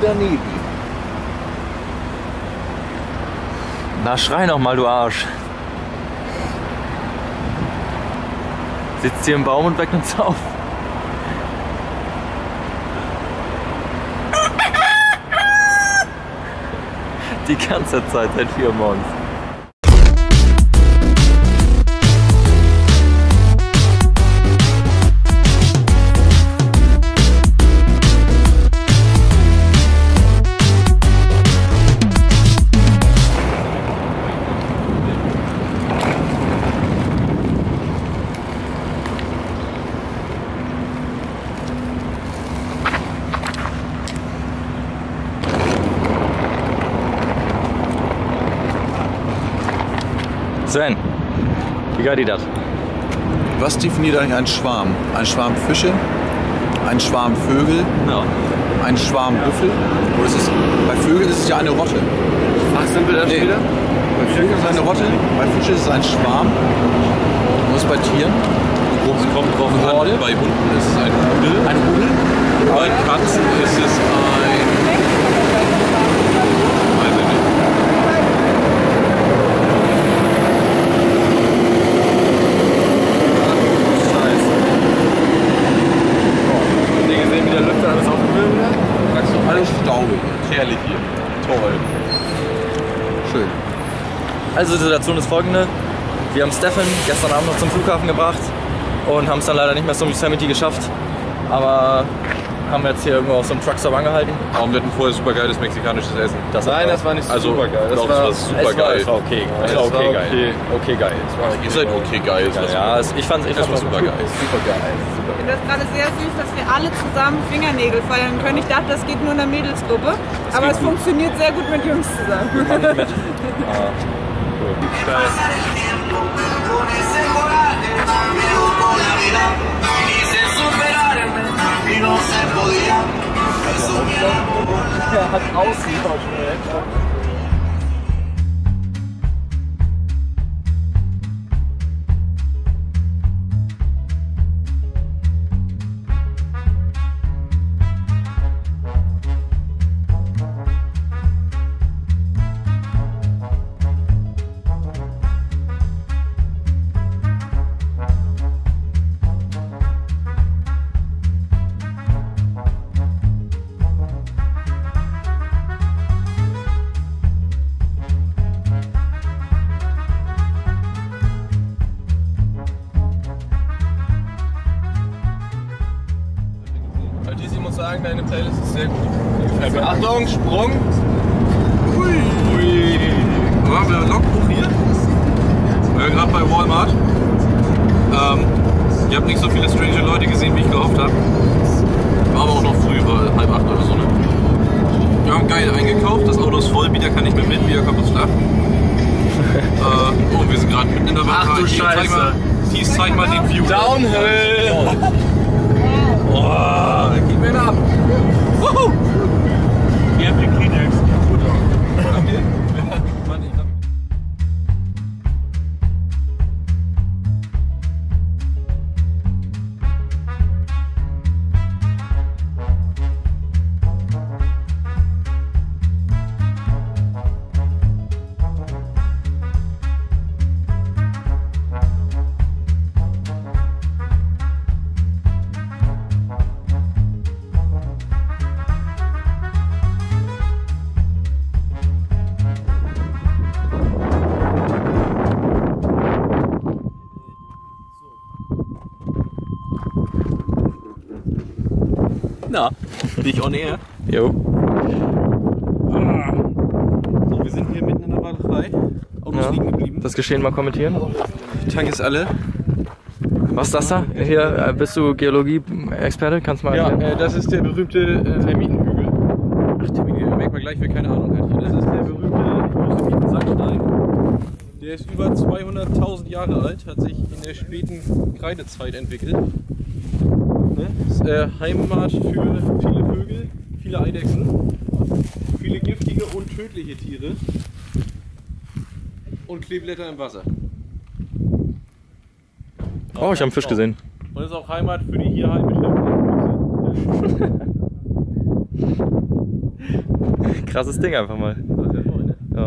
daneben. Na, schrei noch mal, du Arsch. Sitzt hier im Baum und weckt uns auf. Die ganze Zeit seit 4 Uhr morgens. Sven, wie geht das? Was definiert eigentlich einen Schwarm? Ein Schwarm Fische? Ein Schwarm Vögel? Ja. Ein Schwarm Büffel? Oder ist es, bei Vögeln ist es ja eine Rotte. Ach, sind wir da schon wieder? Bei Vögeln ist es eine Rotte, bei Fischen ist es ein Schwarm. Und was bei Tieren? Es kommt drauf an, bei Hunden ist es ein Rudel. Ein Rudel? Bei Katzen ist es ein... Weiß ich nicht. Scheiße. Habt ihr gesehen, wie der Lüfter alles aufgewühlt hat? Sagst du, Alles staubig. herrlich hier. Toll. Schön. Also die Situation ist folgende. Wir haben Stefan gestern Abend noch zum Flughafen gebracht und haben es dann leider nicht mehr zum Yosemite geschafft. Aber haben jetzt hier irgendwo auf so einem Truckstop angehalten. Warum wir hatten vorher super geiles mexikanisches Essen? Nein, das war nicht super geil. Das war super geil. Es war okay. Es war okay geil. Okay geil. Es war Ihr seid okay geil. Ja, ich fand das war super geil. Super geil. Ich finde das gerade sehr süß, dass wir alle zusammen Fingernägel feiern können. Ich dachte, das geht nur in der Mädelsgruppe. Aber es funktioniert sehr gut mit Jungs zusammen. Er hat Außentausch. Ich muss sagen, deine Playlist ist sehr gut. Achtung, Sprung! Ui! Ui! Wo haben wir Logbuch hier? Wir sind gerade bei Walmart. Ihr habt nicht so viele strange Leute gesehen, wie ich gehofft habe. War aber auch noch früh, war 7:30 oder so. Ne? Wir haben geil eingekauft, das Auto ist voll, wieder kann nicht mehr mit, wieder kommt das Schlaf. Und wir sind gerade mitten in der Welt. Ach du Scheiße! Zeig mal den View. Downhill! Oh, gib mir ab! Wuhu! Wir haben den Kleenex. Na, Bin ich on air? jo. So, wir sind hier mitten in der Walachei. Autos liegen geblieben. Das Geschehen mal kommentieren. Tank ist alle. Was ist das da? Hier, bist du Geologie-Experte? Kannst du mal Ja, erklären? das ist der berühmte Termitenhügel. Ach, Termitenhügel, merkt man gleich, wer keine Ahnung hat. Das ist der berühmte Yosemite-Sandstein. Der ist über 200.000 Jahre alt, hat sich in der späten Kreidezeit entwickelt. Ne? Ist Heimat für viele Vögel, viele Eidechsen, viele giftige und tödliche Tiere und Kleeblätter im Wasser. Oh, ich habe einen Fisch gesehen. Und ist auch Heimat für die hier heimischen Füchse. Krasses Ding einfach mal. Ja.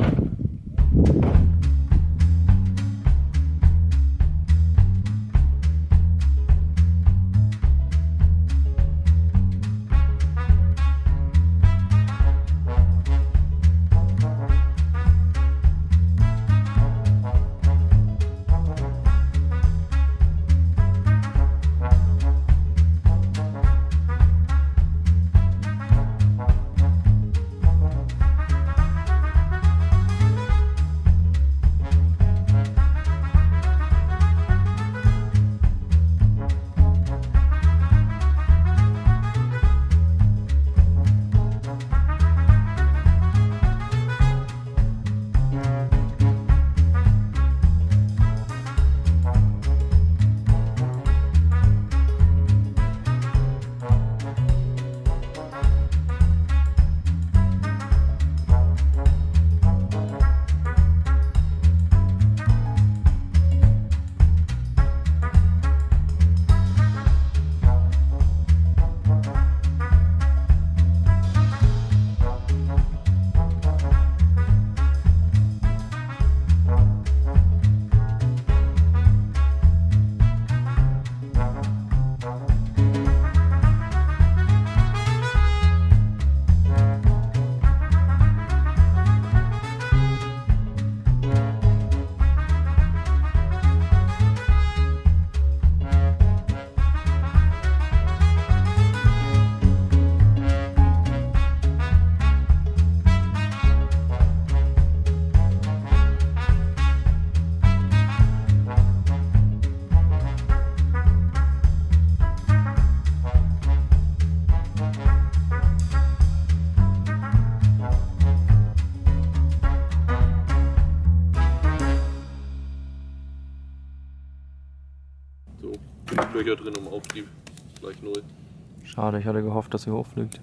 So, 5 Löcher drin um Auftrieb. Gleich 0. Schade, ich hatte gehofft, dass sie hochfliegt.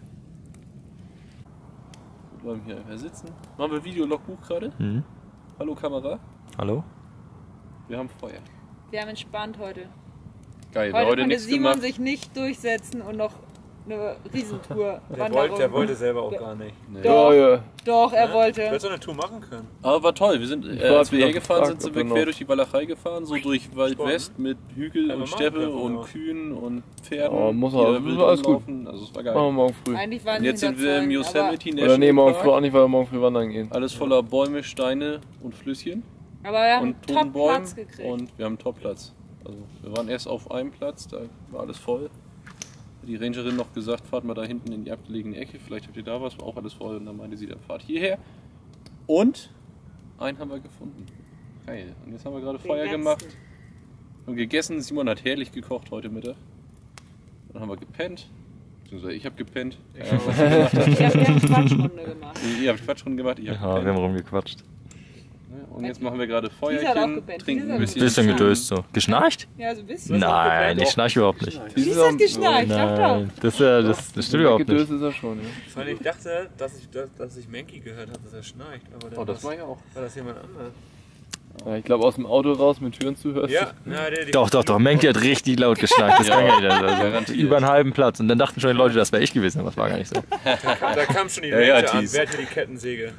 Wir bleiben hier einfach sitzen. Machen wir Videologbuch gerade? Mhm. Hallo Kamera. Hallo? Wir haben Feuer. Wir haben entspannt heute. Geil, Heute konnte nichts Simon gemacht. sich nicht durchsetzen und noch eine Riesentour. Der wollte selber auch gar nicht. Nee. Doch, Ja. doch, er Du wollte. hättest so eine Tour machen können. Aber war toll. Wir sind, war als wir noch hergefahren gefragt, sind, ob wir wir quer noch- durch die Walachei gefahren, so durch Waldwest mit Hügel Kann und man machen, Steppe kann man und auch. Kühen und Pferden. Oh, muss die auch- da das wild war alles gut. rumlaufen. Also es war geil. Machen wir morgen früh. Eigentlich waren Und sie jetzt sind wir im hinter Zäunen, Yosemite Oder nee, National morgen früh Park. auch nicht, weil wir morgen früh wandern gehen. Alles voller Bäume, Steine und Flüsschen Aber wir haben und einen toten Bäumen Top-Platz gekriegt. und wir haben einen Top-Platz. Also wir waren erst auf einem Platz, da war alles voll. Die Rangerin noch gesagt, fahrt mal da hinten in die abgelegene Ecke, vielleicht habt ihr da was, war auch alles voll. Und dann meinte sie, dann fahrt hierher. Und einen haben wir gefunden. Geil. Und jetzt haben wir gerade Den Feuer letzten. gemacht und gegessen. Simon hat herrlich gekocht heute Mittag. Dann haben wir gepennt. Beziehungsweise ich habe gepennt. Ja, was ihr gemacht habt. Wir haben eine Quatschrunde gemacht. Ihr habt Quatschrunden gemacht, ich habe Ja, wir gepennt. haben rumgequatscht. Und jetzt machen wir gerade hat auch Feuerchen, gepennt. trinken Dieser ein hat bisschen. Bisschen Ja. gedöst so. Geschnarcht? Ja, so ein bisschen. Nein, ich schnarche überhaupt nicht. Wie ist das geschnarcht? Doch, Nein, das stimmt überhaupt Gedöst nicht. ist er schon, ja. Vor allem, ich dachte, dass ich Menki gehört habe, dass er schnarcht. Aber dann Oh, das war ja auch. war das jemand anderes. Ja, ich glaube aus dem Auto raus mit Türen zu hörst Ja, na, der Doch, Menki hat richtig laut geschnarcht. Das kann gar nicht. Also Garantiert. über einen halben Platz. Und dann dachten schon die Leute, das wäre ich gewesen. Aber das war gar nicht so. Da kam schon die Ja, ja, Ranger an. Thies. Wer hat hier die Kettensäge?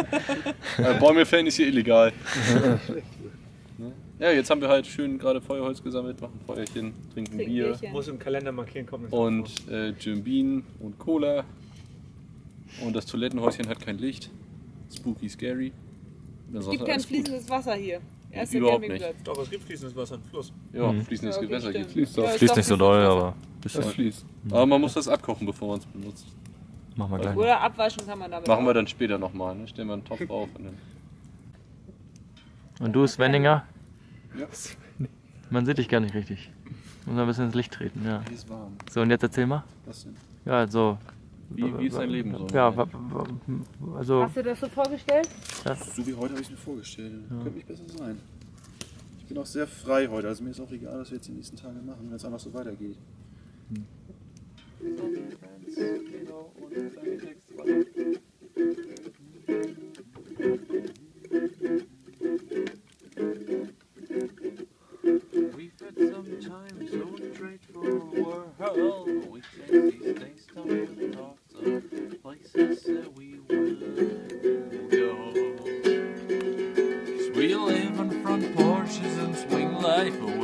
Bäume fällen ist hier illegal. Ne? Ja, jetzt haben wir halt schön gerade Feuerholz gesammelt, machen Feuerchen, trinken Bier Bierchen. Muss im Kalender markieren, kommt das und Jim Beam und Cola. Und das Toilettenhäuschen hat kein Licht. Spooky, scary. Es gibt kein fließendes Wasser hier. Erster Überhaupt Campingplatz. Doch, es gibt fließendes Wasser im Fluss. Ja, Mhm. fließendes Ja, okay, Gewässer stimmt. gibt's. Fließt doch. Ja, ist Fließt doch nicht so fließendes doll, Wasser. aber Das bisschen. fließt. Aber man muss das abkochen, bevor man es benutzt. Machen wir gleich. Oder abwaschen kann man damit. Machen wir auch. dann später nochmal. Ne? Stellen wir einen Topf auf. Und dann Und du, Svendinger? ja. Man sieht dich gar nicht richtig. Muss mal ein bisschen ins Licht treten, ja. Hier ist warm. So, und jetzt erzähl mal. Was denn? Ja, so. Wie ist dein Leben so? Ja, also, Hast du das so vorgestellt? So wie heute habe ich es mir vorgestellt. Könnte nicht besser sein. Ich bin auch sehr frei heute, also mir ist auch egal, was wir jetzt die nächsten Tage machen, wenn es einfach so weitergeht. We've had some time so straightforward. We take these days to talk of places that we were. live on front porches and swing life away.